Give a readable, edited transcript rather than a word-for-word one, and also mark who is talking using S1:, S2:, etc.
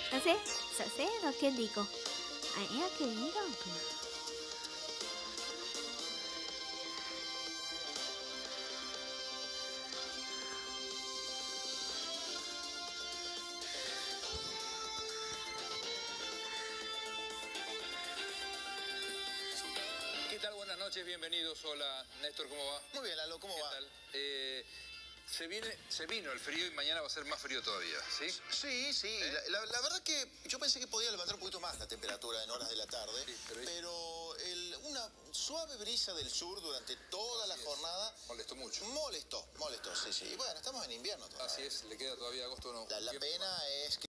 S1: 先生の権利को 아니야権利가
S2: ¿Qué tal? Buenas noches, bienvenidos. Hola, Néstor, ¿cómo va?
S3: Muy bien, Lalo, ¿cómo va?
S2: ¿Qué tal? Se vino el frío y mañana va a ser más frío todavía, ¿sí?
S3: Sí, sí. La verdad que yo pensé que podía levantar un poquito más la temperatura en horas de la tarde,
S2: Sí,
S3: pero una suave brisa del sur durante toda la jornada
S2: Molestó mucho.
S3: molestó, sí, sí. Y bueno, estamos en invierno todavía.
S2: Así es, le queda todavía agosto, ¿no?
S3: La pena es que